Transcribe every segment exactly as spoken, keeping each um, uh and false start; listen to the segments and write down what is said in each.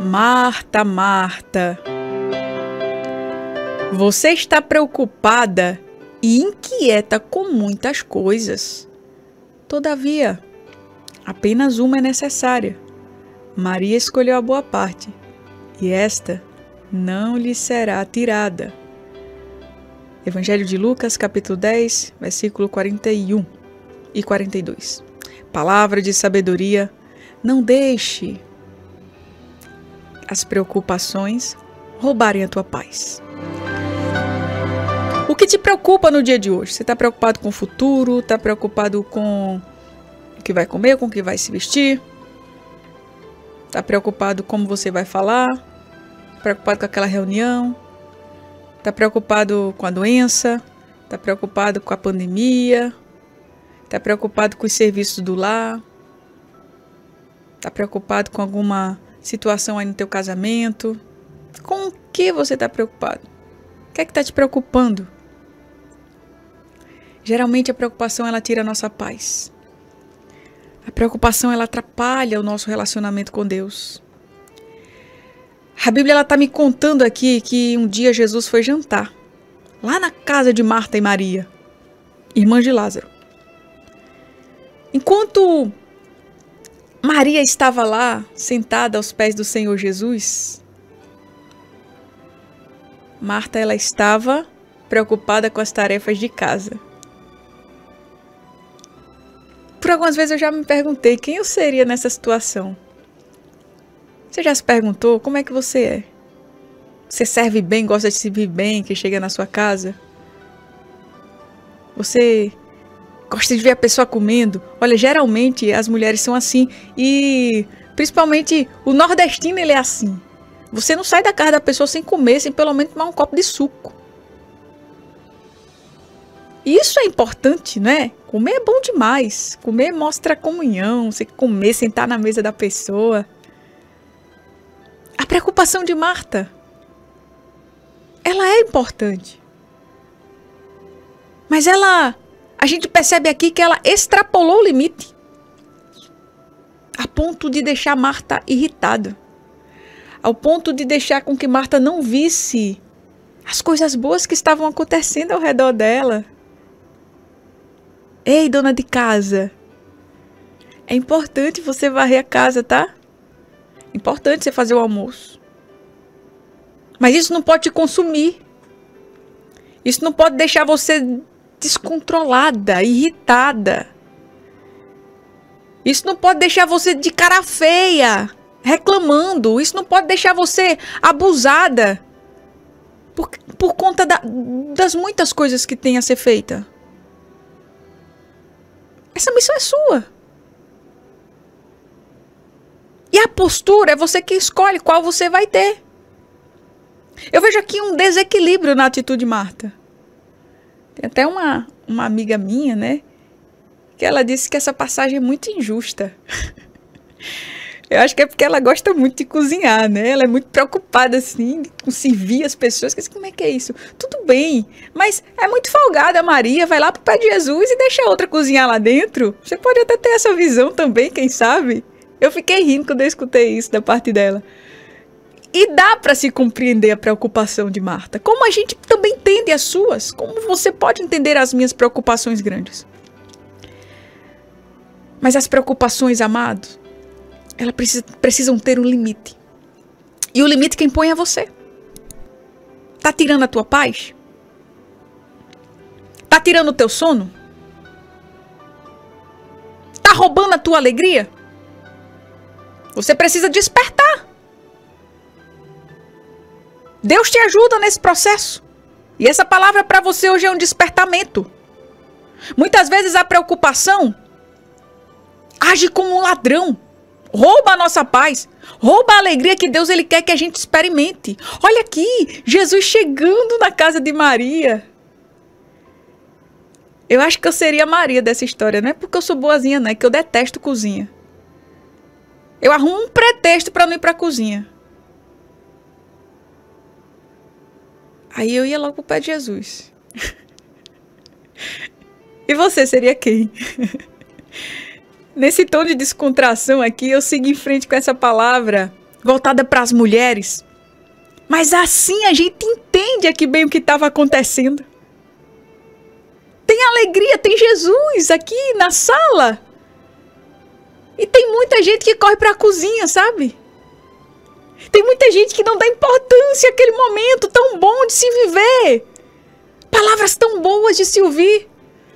Marta, Marta, você está preocupada e inquieta com muitas coisas. Todavia, apenas uma é necessária. Maria escolheu a boa parte, e esta não lhe será tirada. Evangelho de Lucas, capítulo dez, versículo quarenta e um e quarenta e dois. Palavra de sabedoria, não deixe as preocupações roubarem a tua paz. O que te preocupa no dia de hoje? Você está preocupado com o futuro? Está preocupado com o que vai comer, com o que vai se vestir? Está preocupado com como você vai falar? Preocupado com aquela reunião? Está preocupado com a doença? Está preocupado com a pandemia? Está preocupado com os serviços do lar? Está preocupado com alguma situação aí no teu casamento? Com o que você está preocupado? O que é que está te preocupando? Geralmente a preocupação ela tira a nossa paz. A preocupação ela atrapalha o nosso relacionamento com Deus. A Bíblia ela está me contando aqui que um dia Jesus foi jantar lá na casa de Marta e Maria, irmãs de Lázaro. Enquanto Maria estava lá, sentada aos pés do Senhor Jesus, Marta ela estava preocupada com as tarefas de casa. Por algumas vezes eu já me perguntei quem eu seria nessa situação. Você já se perguntou como é que você é? Você serve bem, gosta de servir bem, que chega na sua casa? Você gosta de ver a pessoa comendo? Olha, geralmente as mulheres são assim e principalmente o nordestino ele é assim. Você não sai da casa da pessoa sem comer, sem pelo menos tomar um copo de suco. Isso é importante, né? Comer é bom demais. Comer mostra comunhão, você comer, sentar na mesa da pessoa. A preocupação de Marta, ela é importante. Mas ela, a gente percebe aqui que ela extrapolou o limite. A ponto de deixar Marta irritada. Ao ponto de deixar com que Marta não visse as coisas boas que estavam acontecendo ao redor dela. Ei, dona de casa, é importante você varrer a casa, tá? É importante você fazer o almoço. Mas isso não pode te consumir. Isso não pode deixar você descontrolada, irritada. Isso não pode deixar você de cara feia, reclamando. Isso não pode deixar você abusada por, por conta da, das muitas coisas que tem a ser feita. Essa missão é sua. E a postura é você que escolhe qual você vai ter. Eu vejo aqui um desequilíbrio na atitude de Marta. Tem até uma, uma amiga minha, né? Que ela disse que essa passagem é muito injusta. Eu acho que é porque ela gosta muito de cozinhar, né? Ela é muito preocupada, assim, com servir as pessoas. Como é que é isso? Tudo bem, mas é muito folgada a Maria. Vai lá pro pé de Jesus e deixa a outra cozinhar lá dentro. Você pode até ter essa visão também, quem sabe? Eu fiquei rindo quando eu escutei isso da parte dela. E dá para se compreender a preocupação de Marta. Como a gente também entende as suas. Como você pode entender as minhas preocupações grandes. Mas as preocupações, amados, elas precisa, precisam ter um limite. E o limite quem põe é você. Tá tirando a tua paz? Tá tirando o teu sono? Tá roubando a tua alegria? Você precisa despertar. Deus te ajuda nesse processo. E essa palavra para você hoje é um despertamento. Muitas vezes a preocupação age como um ladrão. Rouba a nossa paz. Rouba a alegria que Deus ele quer que a gente experimente. Olha aqui, Jesus chegando na casa de Maria. Eu acho que eu seria Maria dessa história. Não é porque eu sou boazinha, não. É que eu detesto cozinha. Eu arrumo um pretexto para não ir para a cozinha. Aí eu ia logo pro pé de Jesus. E você seria quem? Nesse tom de descontração aqui, eu sigo em frente com essa palavra. voltada para as mulheres. Mas assim a gente entende aqui bem o que estava acontecendo. Tem alegria, tem Jesus aqui na sala. E tem muita gente que corre para a cozinha, sabe? Tem muita gente que não dá importância àquele momento tão bom de se viver. Palavras tão boas de se ouvir.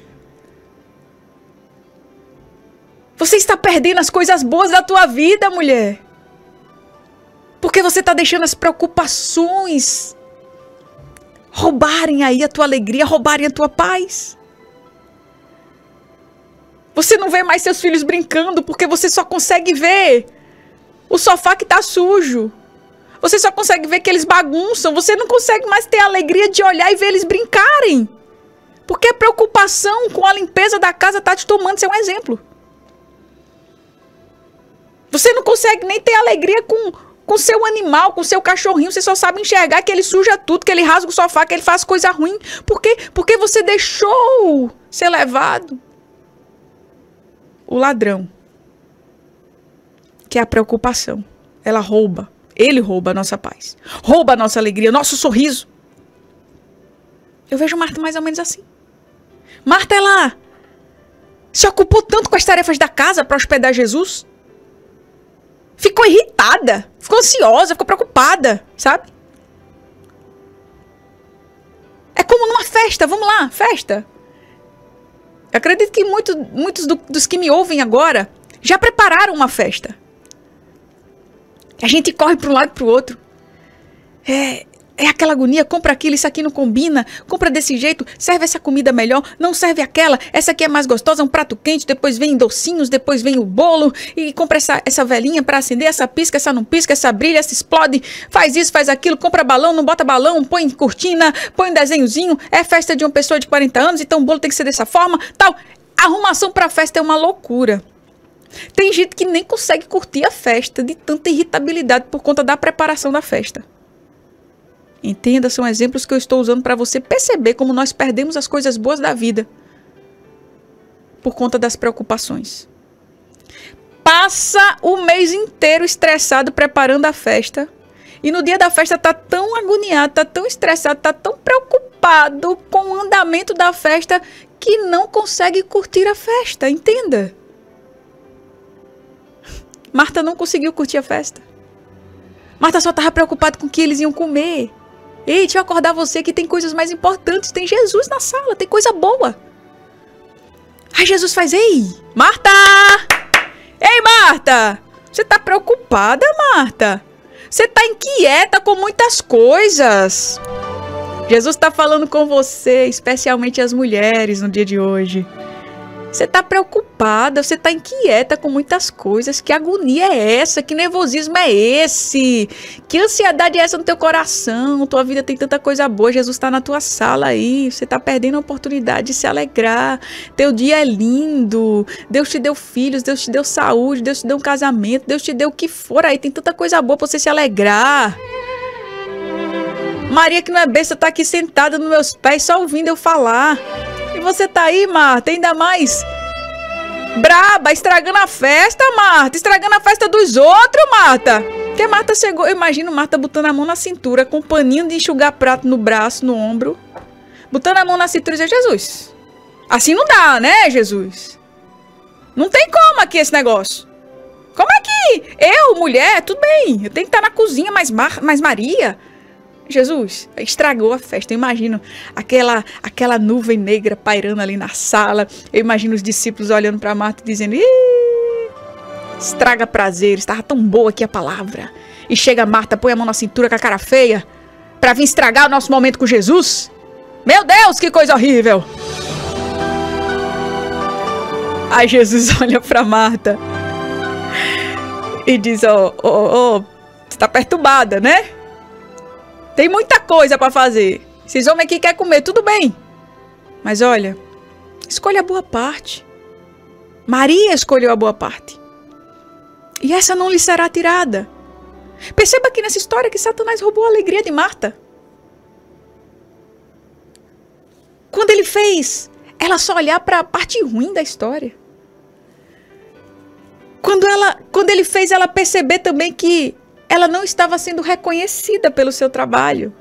Você está perdendo as coisas boas da tua vida, mulher. Porque você está deixando as preocupações roubarem aí a tua alegria, roubarem a tua paz. Você não vê mais seus filhos brincando porque você só consegue ver o sofá que está sujo. Você só consegue ver que eles bagunçam. Você não consegue mais ter a alegria de olhar e ver eles brincarem. Porque a preocupação com a limpeza da casa está te tomando. Isso é um exemplo. Você não consegue nem ter alegria com com seu animal, com seu cachorrinho. Você só sabe enxergar que ele suja tudo, que ele rasga o sofá, que ele faz coisa ruim. Por quê? Porque você deixou ser levado. O ladrão, que é a preocupação, ela rouba. Ele rouba a nossa paz. Rouba a nossa alegria, nosso sorriso. Eu vejo Marta mais ou menos assim. Marta, ela se ocupou tanto com as tarefas da casa para hospedar Jesus. Ficou irritada, ficou ansiosa, ficou preocupada, sabe? É como numa festa, vamos lá, festa. Eu acredito que muito, muitos do, dos que me ouvem agora já prepararam uma festa. A gente corre para um lado e para o outro. É, é aquela agonia, compra aquilo, isso aqui não combina, compra desse jeito, serve essa comida melhor, não serve aquela, essa aqui é mais gostosa, um prato quente, depois vem docinhos, depois vem o bolo, e compra essa, essa velinha para acender, essa pisca, essa não pisca, essa brilha, essa explode, faz isso, faz aquilo, compra balão, não bota balão, põe cortina, põe um desenhozinho, é festa de uma pessoa de quarenta anos, então o bolo tem que ser dessa forma, tal. A arrumação para a festa é uma loucura. Tem gente que nem consegue curtir a festa de tanta irritabilidade por conta da preparação da festa. Entenda, são exemplos que eu estou usando para você perceber como nós perdemos as coisas boas da vida por conta das preocupações. Passa o mês inteiro estressado preparando a festa e no dia da festa tá tão agoniado, tá tão estressado, tá tão preocupado com o andamento da festa que não consegue curtir a festa, entenda. Marta não conseguiu curtir a festa. Marta só estava preocupada com o que eles iam comer. Ei, deixa eu acordar você que tem coisas mais importantes. Tem Jesus na sala, tem coisa boa. Aí Jesus faz, ei, Marta! Ei, Marta! Você tá preocupada, Marta? Você tá inquieta com muitas coisas. Jesus está falando com você, especialmente as mulheres no dia de hoje. Você está preocupada, você está inquieta com muitas coisas. Que agonia é essa? Que nervosismo é esse? Que ansiedade é essa no teu coração? Tua vida tem tanta coisa boa. Jesus está na tua sala aí. Você está perdendo a oportunidade de se alegrar. Teu dia é lindo. Deus te deu filhos, Deus te deu saúde, Deus te deu um casamento, Deus te deu o que for aí. Tem tanta coisa boa para você se alegrar. Maria, que não é besta, está aqui sentada nos meus pés só ouvindo eu falar. E você tá aí, Marta, ainda mais braba, estragando a festa, Marta. Estragando a festa dos outros, Marta. Porque Marta chegou, eu imagino Marta botando a mão na cintura, com um paninho de enxugar prato no braço, no ombro. Botando a mão na cintura e dizer, Jesus, assim não dá, né, Jesus? Não tem como aqui esse negócio. Como é que eu, mulher, tudo bem, eu tenho que estar na cozinha, mas, Mar, mas Maria... Jesus, estragou a festa. Eu imagino aquela, aquela nuvem negra pairando ali na sala. Eu imagino os discípulos olhando para Marta e dizendo, ih, estraga prazer, estava tão boa aqui a palavra. E chega Marta, põe a mão na cintura com a cara feia para vir estragar o nosso momento com Jesus. Meu Deus, que coisa horrível. Aí Jesus olha para Marta e diz, ó, oh, oh, oh, você tá perturbada, né? Tem muita coisa para fazer. Esses homens aqui querem comer, tudo bem. Mas olha, escolha a boa parte. Maria escolheu a boa parte. E essa não lhe será tirada. Perceba aqui nessa história que Satanás roubou a alegria de Marta. Quando ele fez ela só olhar para a parte ruim da história. Quando, ela, quando ele fez ela perceber também que ela não estava sendo reconhecida pelo seu trabalho.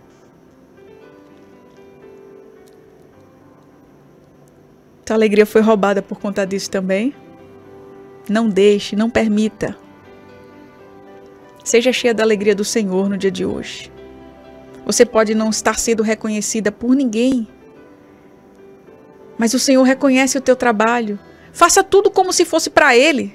Tua alegria foi roubada por conta disso também. Não deixe, não permita. Seja cheia da alegria do Senhor no dia de hoje. Você pode não estar sendo reconhecida por ninguém, mas o Senhor reconhece o teu trabalho. Faça tudo como se fosse para Ele.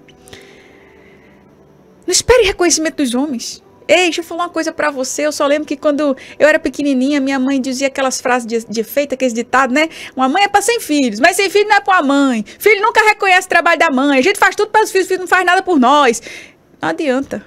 Não espere reconhecimento dos homens. Ei, deixa eu falar uma coisa pra você. Eu só lembro que quando eu era pequenininha, minha mãe dizia aquelas frases de, de efeito, aqueles ditados, né? Uma mãe é pra sem filhos, mas sem filho não é pra mãe. Filho nunca reconhece o trabalho da mãe. A gente faz tudo para os filhos, filho não faz nada por nós. Não adianta.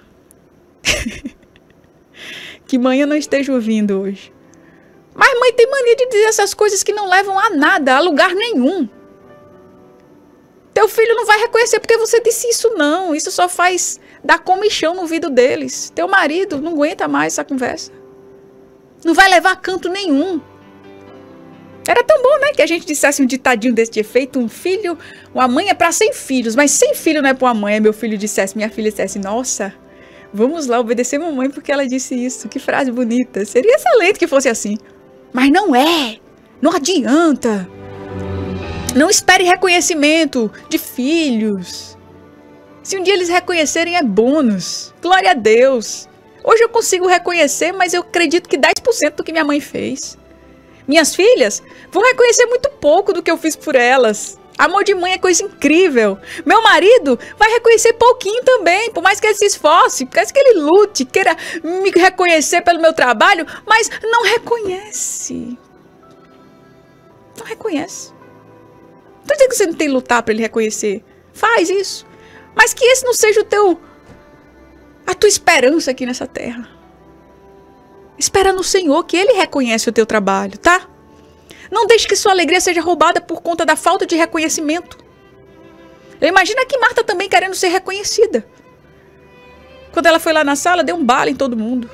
Que mãe eu não esteja ouvindo hoje. Mas mãe tem mania de dizer essas coisas que não levam a nada, a lugar nenhum. Teu filho não vai reconhecer porque você disse isso, não. Isso só faz dar comichão no ouvido deles. Teu marido não aguenta mais essa conversa. Não vai levar a canto nenhum. Era tão bom, né? Que a gente dissesse um ditadinho desse de efeito. Um filho, uma mãe é para cem filhos. Mas cem filho não é para uma mãe. Aí meu filho dissesse, minha filha dissesse, nossa, vamos lá obedecer mamãe porque ela disse isso. Que frase bonita. Seria excelente que fosse assim. Mas não é. Não adianta. Não espere reconhecimento de filhos. Se um dia eles reconhecerem, é bônus. Glória a Deus. Hoje eu consigo reconhecer, mas eu acredito que dez por cento do que minha mãe fez. Minhas filhas vão reconhecer muito pouco do que eu fiz por elas. Amor de mãe é coisa incrível. Meu marido vai reconhecer pouquinho também, por mais que ele se esforce, por mais que ele lute, queira me reconhecer pelo meu trabalho, mas não reconhece. Não reconhece. Não tô dizendo que você não tem que lutar para ele reconhecer. Faz isso. Mas que esse não seja o teu, a tua esperança aqui nessa terra. Espera no Senhor que Ele reconhece o teu trabalho, tá? Não deixe que sua alegria seja roubada por conta da falta de reconhecimento. Eu imagino que Marta também querendo ser reconhecida. Quando ela foi lá na sala, deu um bala em todo mundo.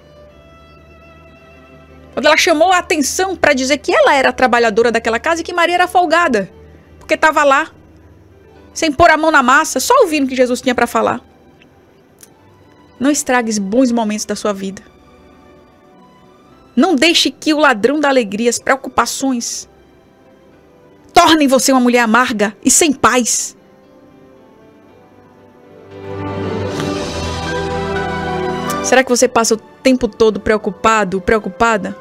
Quando ela chamou a atenção para dizer que ela era a trabalhadora daquela casa e que Maria era folgada. Porque estava lá, sem pôr a mão na massa, só ouvindo o que Jesus tinha para falar. Não estrague os bons momentos da sua vida. Não deixe que o ladrão da alegria, as preocupações, tornem você uma mulher amarga e sem paz. Será que você passa o tempo todo preocupado, preocupada?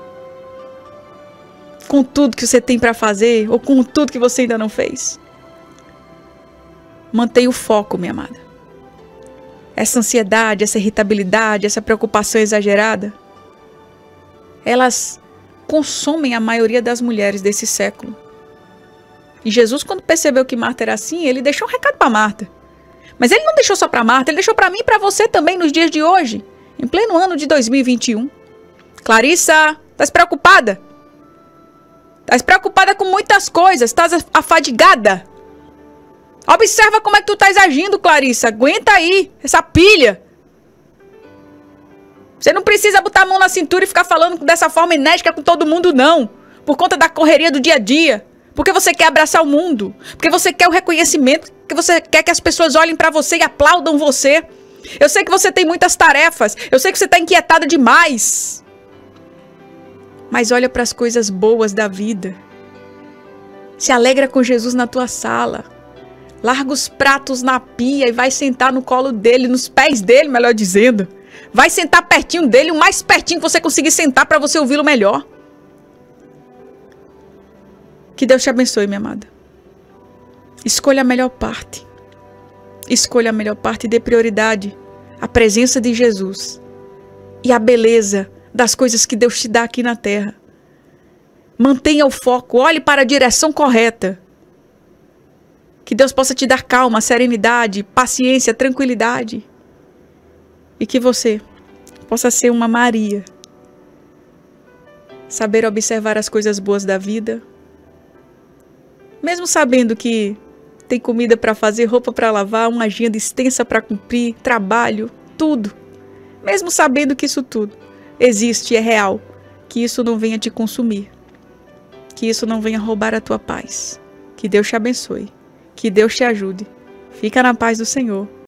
Com tudo que você tem para fazer ou com tudo que você ainda não fez? Mantenha o foco, minha amada. Essa ansiedade, essa irritabilidade, essa preocupação exagerada, elas consomem a maioria das mulheres desse século. E Jesus, quando percebeu que Marta era assim, ele deixou um recado para Marta. Mas ele não deixou só para Marta, ele deixou para mim e para você também nos dias de hoje, em pleno ano de dois mil e vinte e um. Clarissa, estás preocupada? Estás preocupada com muitas coisas, estás afadigada. Observa como é que tu estás agindo, Clarissa. Aguenta aí, essa pilha. Você não precisa botar a mão na cintura e ficar falando dessa forma enérgica com todo mundo, não. Por conta da correria do dia a dia. Porque você quer abraçar o mundo. Porque você quer o reconhecimento. Porque você quer que as pessoas olhem pra você e aplaudam você. Eu sei que você tem muitas tarefas. Eu sei que você está inquietada demais. Mas olha para as coisas boas da vida. Se alegra com Jesus na tua sala. Larga os pratos na pia e vai sentar no colo dele, nos pés dele, melhor dizendo. Vai sentar pertinho dele, o mais pertinho que você conseguir sentar para você ouvi-lo melhor. Que Deus te abençoe, minha amada. Escolha a melhor parte. Escolha a melhor parte e dê prioridade à presença de Jesus e à beleza das coisas que Deus te dá aqui na terra. Mantenha o foco, olhe para a direção correta. Que Deus possa te dar calma, serenidade, paciência, tranquilidade. E que você possa ser uma Maria. Saber observar as coisas boas da vida. Mesmo sabendo que tem comida para fazer, roupa para lavar, uma agenda extensa para cumprir, trabalho, tudo. Mesmo sabendo que isso tudo existe e é real. Que isso não venha te consumir. Que isso não venha roubar a tua paz. Que Deus te abençoe. Que Deus te ajude. Fica na paz do Senhor.